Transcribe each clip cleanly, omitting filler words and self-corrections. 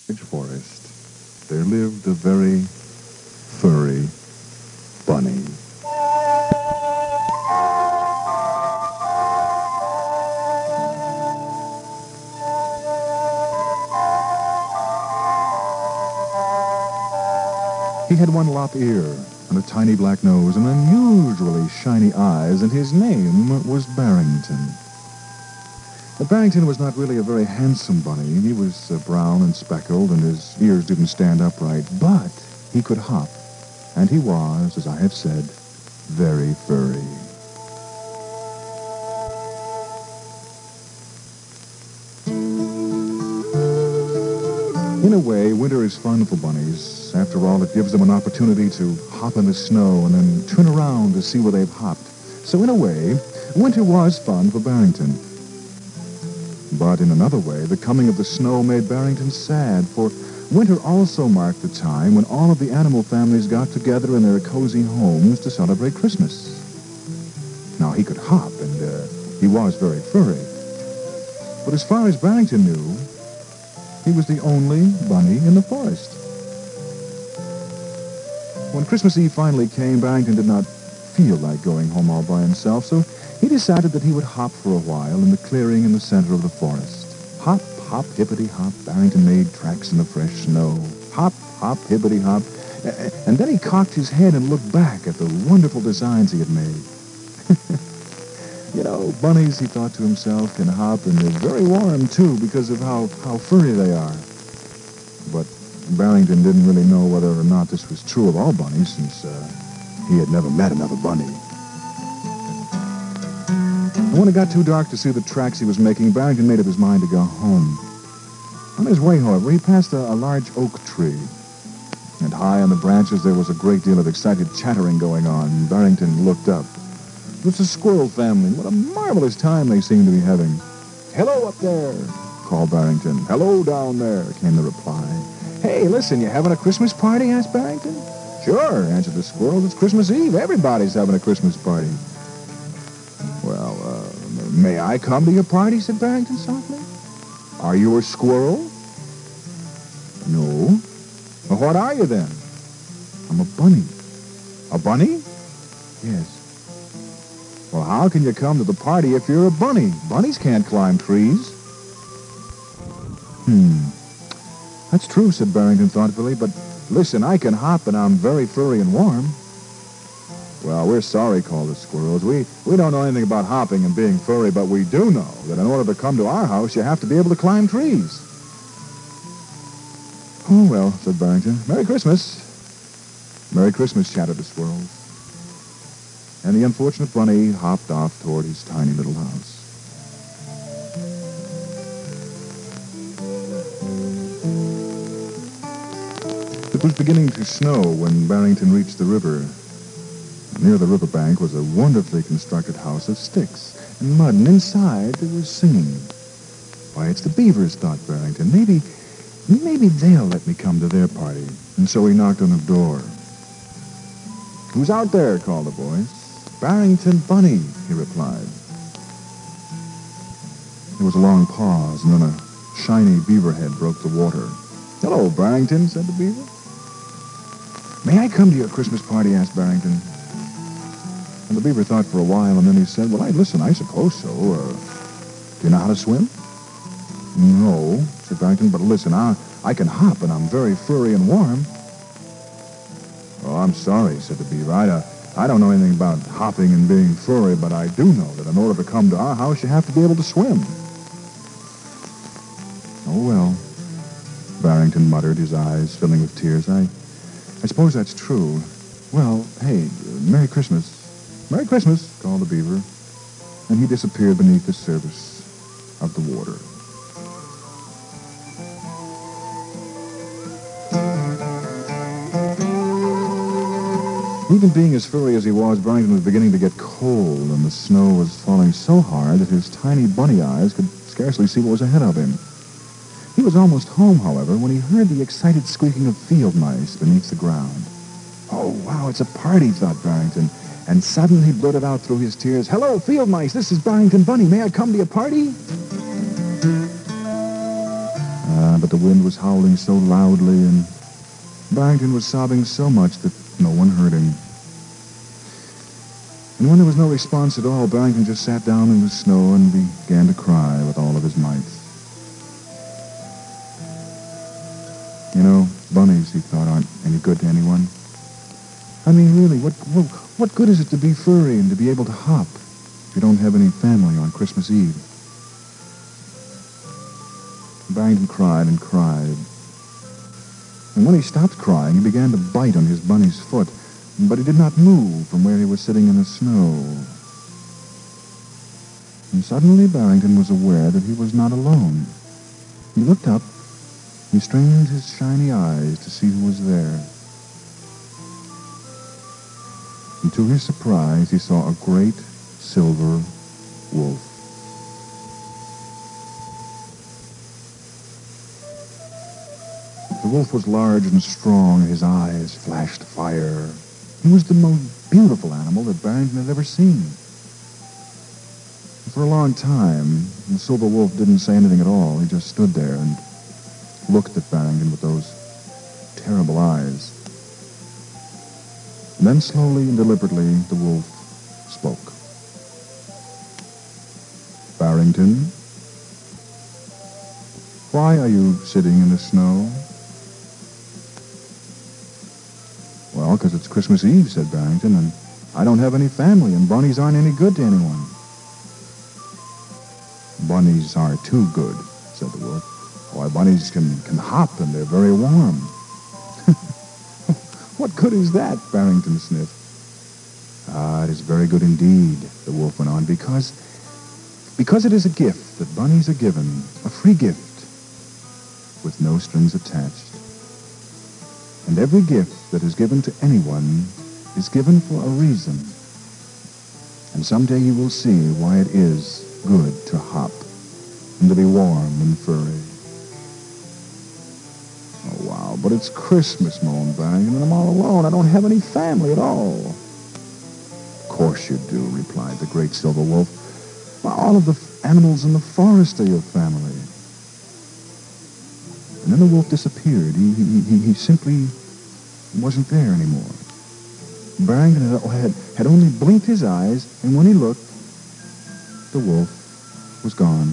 forest, there lived a very furry bunny. He had one lop ear and a tiny black nose and unusually shiny eyes, and his name was Barrington. But Barrington was not really a very handsome bunny. He was brown and speckled, and his ears didn't stand upright, but he could hop, and he was, as I have said, very furry. In a way, winter is fun for bunnies. After all, it gives them an opportunity to hop in the snow and then turn around to see where they've hopped. So in a way, winter was fun for Barrington. But in another way, the coming of the snow made Barrington sad, for winter also marked the time when all of the animal families got together in their cozy homes to celebrate Christmas. Now, he could hop, and he was very furry. But as far as Barrington knew, he was the only bunny in the forest. When Christmas Eve finally came, Barrington did not feel like going home all by himself, so he decided that he would hop for a while in the clearing in the center of the forest. Hop, hop, hippity-hop, Barrington made tracks in the fresh snow. Hop, hop, hippity-hop. And then he cocked his head and looked back at the wonderful designs he had made. You know, bunnies, he thought to himself, can hop, and they're very warm, too, because of how furry they are. But Barrington didn't really know whether or not this was true of all bunnies, since he had never met another bunny. And when it got too dark to see the tracks he was making, Barrington made up his mind to go home. On his way, however, he passed a large oak tree. And high on the branches, there was a great deal of excited chattering going on. Barrington looked up. It was the squirrel family. What a marvelous time they seemed to be having. "Hello up there," called Barrington. "Hello down there," came the reply. "Hey, listen, you having a Christmas party?" asked Barrington. "Sure," answered the squirrels. "It's Christmas Eve. Everybody's having a Christmas party." "Well, may I come to your party?" said Barrington softly. "Are you a squirrel?" "No." "Well, what are you then?" "I'm a bunny." "A bunny?" "Yes." "Well, how can you come to the party if you're a bunny? Bunnies can't climb trees." "That's true," said Barrington thoughtfully, "but listen, I can hop and I'm very furry and warm." "Well, we're sorry," called the squirrels. We don't know anything about hopping and being furry, but we do know that in order to come to our house, you have to be able to climb trees." "Oh, well," said Barrington. "Merry Christmas." "Merry Christmas," chattered the squirrels. And the unfortunate bunny hopped off toward his tiny little house. It was beginning to snow when Barrington reached the river. Near the riverbank was a wonderfully constructed house of sticks and mud, and inside there was singing. "Why, it's the beavers," thought Barrington. Maybe they'll let me come to their party. And so he knocked on the door. "Who's out there?" called the voice. "Barrington Bunny," he replied. There was a long pause, and then a shiny beaver head broke the water. "Hello, Barrington," said the beaver. "May I come to your Christmas party?" asked Barrington. And the beaver thought for a while, and then he said, "Well, listen, I suppose so. Do you know how to swim?" "No," said Barrington, "but listen, I can hop, and I'm very furry and warm." "Oh, I'm sorry," said the beaver. I don't know anything about hopping and being furry, but I do know that in order to come to our house, you have to be able to swim." "Oh, well," Barrington muttered, his eyes filling with tears. I suppose that's true. Well, hey, Merry Christmas." "Merry Christmas," called the beaver, and he disappeared beneath the surface of the water. Even being as furry as he was, Barrington was beginning to get cold, and the snow was falling so hard that his tiny bunny eyes could scarcely see what was ahead of him. He was almost home, however, when he heard the excited squeaking of field mice beneath the ground. "Oh, wow, it's a party," thought Barrington, and suddenly he blurted out through his tears, "Hello, field mice, this is Barrington Bunny. May I come to your party?" But the wind was howling so loudly, and Barrington was sobbing so much that no one heard him. And when there was no response at all, Barrington just sat down in the snow and began to cry with all of his might. You know, bunnies, he thought, aren't any good to anyone. I mean, really, what good is it to be furry and to be able to hop if you don't have any family on Christmas Eve? Barrington cried and cried. And when he stopped crying, he began to bite on his bunny's foot, but he did not move from where he was sitting in the snow. And suddenly Barrington was aware that he was not alone. He looked up. He strained his shiny eyes to see who was there. And to his surprise, he saw a great silver wolf. The wolf was large and strong, and his eyes flashed fire. He was the most beautiful animal that Barrington had ever seen. For a long time, the silver wolf didn't say anything at all. He just stood there and looked at Barrington with those terrible eyes. And then slowly and deliberately, the wolf spoke. Barrington, why are you sitting in the snow? Well, because it's Christmas Eve, said Barrington, and I don't have any family, and bunnies aren't any good to anyone. Bunnies are too good, said the wolf. Why, bunnies can hop, and they're very warm. What good is that? Barrington sniffed. Ah, it is very good indeed, the wolf went on, because it is a gift that bunnies are given, a free gift, with no strings attached. And every gift that is given to anyone is given for a reason. And someday you will see why it is good to hop and to be warm and furry. Oh, wow, but it's Christmas, moaned Barrington, and I'm all alone. I don't have any family at all. Of course you do, replied the great silver wolf. Well, all of the animals in the forest are your family. And then the wolf disappeared. He simply wasn't there anymore. Barrington had only blinked his eyes, and when he looked, the wolf was gone.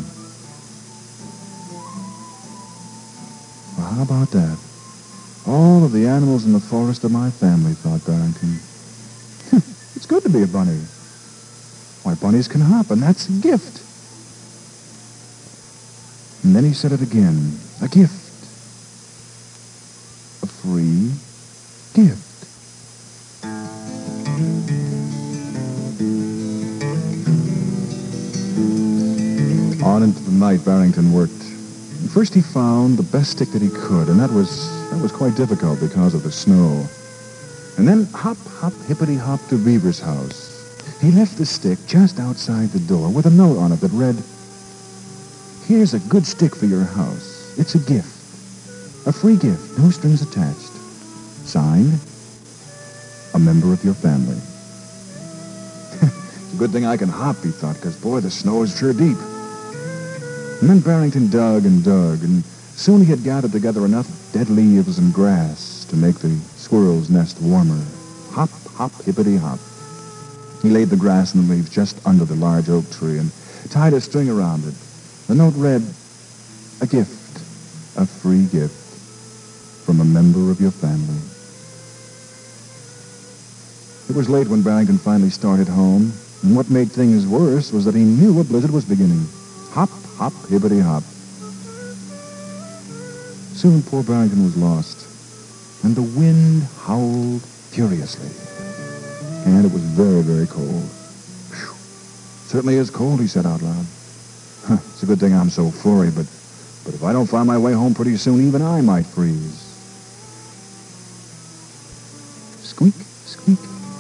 Well, how about that? All of the animals in the forest are my family, thought Barrington. It's good to be a bunny. Why, bunnies can hop, and that's a gift. And then he said it again. A gift. A free gift. On into the night, Barrington worked. First he found the best stick that he could, and that was quite difficult because of the snow. And then hop, hop, hippity-hop to Beaver's house. He left the stick just outside the door with a note on it that read, "Here's a good stick for your house. It's a gift. A free gift, no strings attached. Signed, a member of your family." It's a good thing I can hop, he thought, because, boy, the snow is sure deep. And then Barrington dug, and soon he had gathered together enough dead leaves and grass to make the squirrel's nest warmer. Hop, hop, hippity-hop. He laid the grass and the leaves just under the large oak tree and tied a string around it. The note read, "A gift, a free gift, from a member of your family." It was late when Barrington finally started home, and what made things worse was that he knew a blizzard was beginning. Hop, hop, hippity-hop. Soon poor Barrington was lost, and the wind howled furiously. And it was very, very cold. Whew. Certainly is cold, he said out loud. It's a good thing I'm so furry, but if I don't find my way home pretty soon, even I might freeze. Squeak, squeak.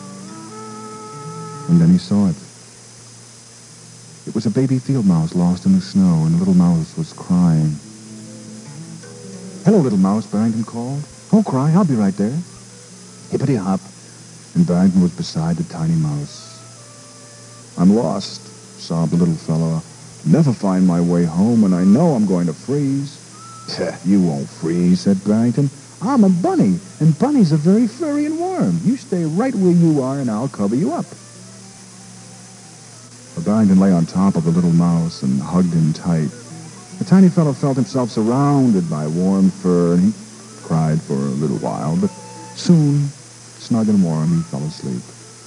And then he saw it. It was a baby field mouse lost in the snow, and the little mouse was crying. "Hello, little mouse," Barrington called. "Don't cry, I'll be right there." Hippity-hop, and Barrington was beside the tiny mouse. "I'm lost," sobbed the little fellow. "Never find my way home, and I know I'm going to freeze." You won't freeze, said Barrington. I'm a bunny, and bunnies are very furry and warm. You stay right where you are, and I'll cover you up. But Barrington lay on top of the little mouse and hugged him tight. The tiny fellow felt himself surrounded by warm fur, and he cried for a little while, but soon, snug and warm, he fell asleep.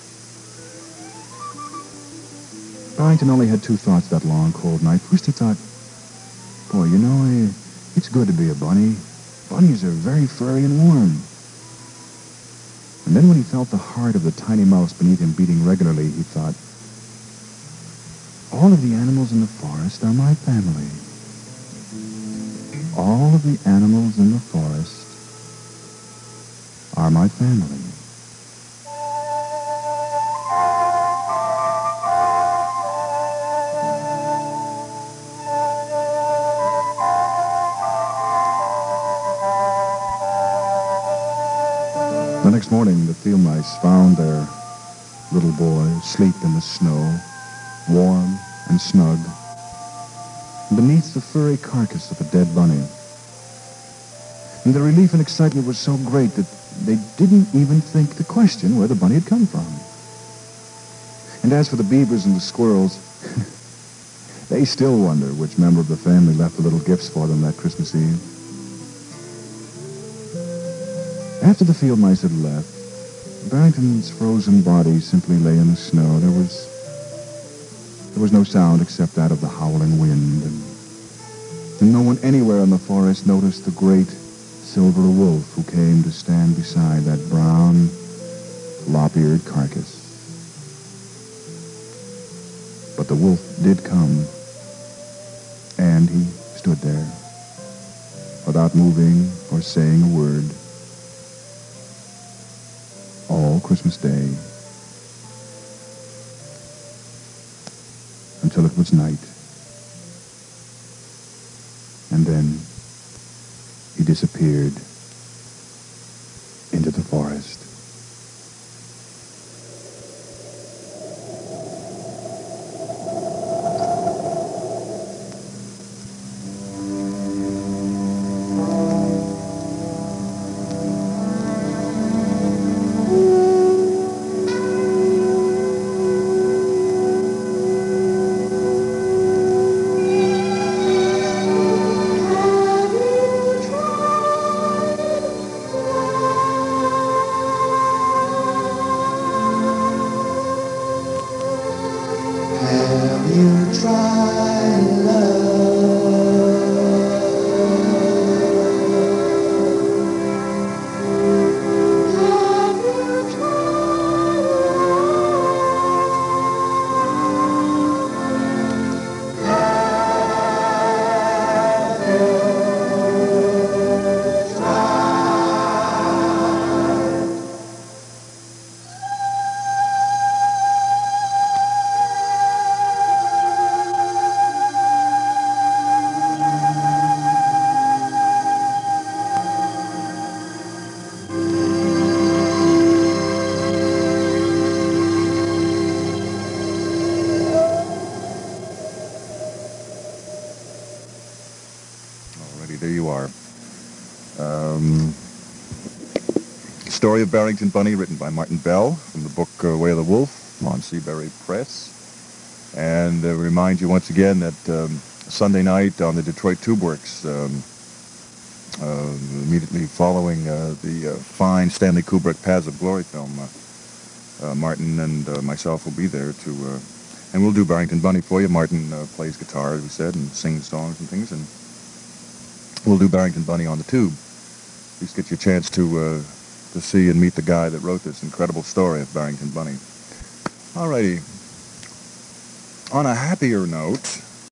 Barrington only had two thoughts that long, cold night. First he thought, boy, you know, it's good to be a bunny. Bunnies are very furry and warm. And then when he felt the heart of the tiny mouse beneath him beating regularly, he thought, all of the animals in the forest are my family. All of the animals in the forest are my family. The next morning, the field mice found their little boy asleep in the snow, warm and snug, beneath the furry carcass of a dead bunny. And the relief and excitement was so great that they didn't even think to question where the bunny had come from. And as for the beavers and the squirrels, they still wonder which member of the family left the little gifts for them that Christmas Eve. After the field mice had left, Barrington's frozen body simply lay in the snow. There was no sound except that of the howling wind, and no one anywhere in the forest noticed the great silver wolf who came to stand beside that brown, lop-eared carcass. But the wolf did come, and he stood there, without moving or saying a word, all Christmas Day, until it was night. And then he disappeared into the forest. There you are. Story of Barrington Bunny, written by Martin Bell, from the book Way of the Wolf, on Seabury Press. And remind you once again that Sunday night on the Detroit Tube Works, immediately following the fine Stanley Kubrick Paths of Glory film, Martin and myself will be there to, and we'll do Barrington Bunny for you. Martin plays guitar, as we said, and sings songs and things, and we'll do Barrington Bunny on the tube. At least get you a chance to see and meet the guy that wrote this incredible story of Barrington Bunny. Alrighty. On a happier note,